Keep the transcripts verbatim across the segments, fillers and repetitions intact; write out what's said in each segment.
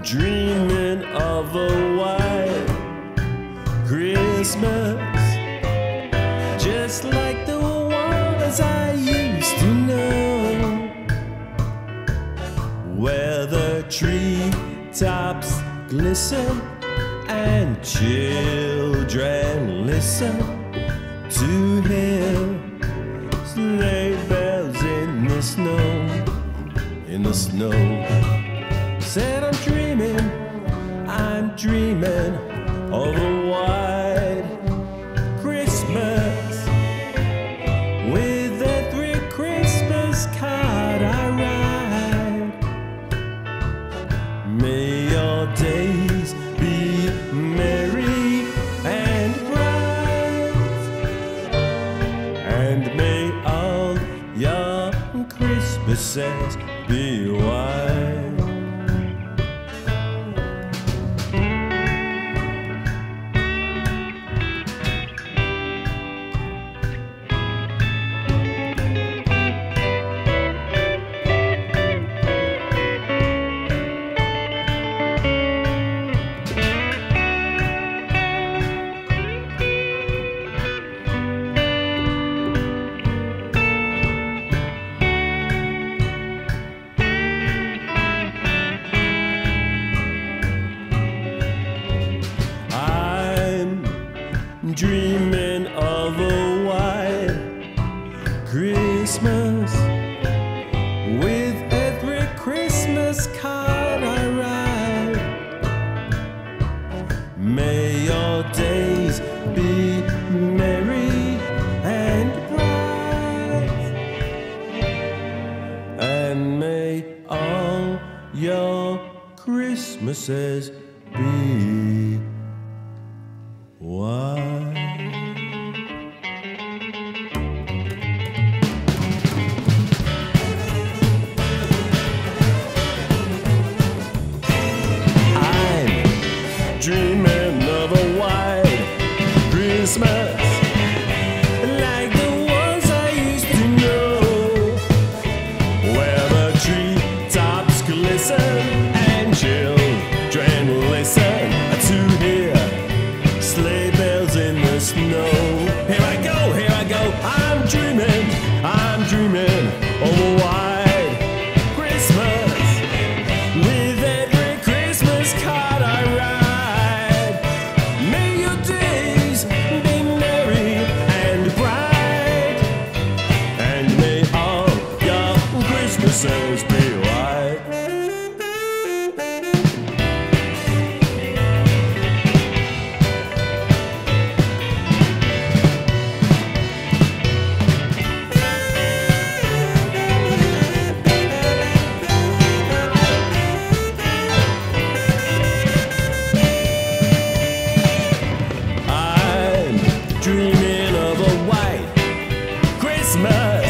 dreaming of a white Christmas, just like the ones I used to know, where the treetops glisten and children listen to hear sleigh bells in the snow, in the snow. Said I'm dreaming, I'm dreaming of a white Christmas, with every Christmas card I write. May your days be merry and bright, and may all your Christmases be white. Dreaming of a white Christmas, with every Christmas card I write. May your days be merry and bright, and may all your Christmases be white. Dreaming of a white Christmas, like the ones I used to know, where the treetops glisten and children listen to hear sleigh bells in the snow. Here I go, here I go, I'm dreaming, I'm dreaming of a white Christmas, with every Christmas card I write. Christmases be white. I'm dreaming of a white Christmas,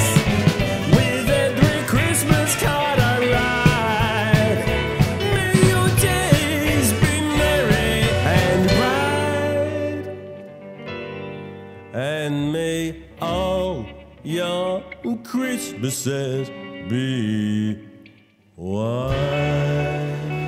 and may all your Christmases be white.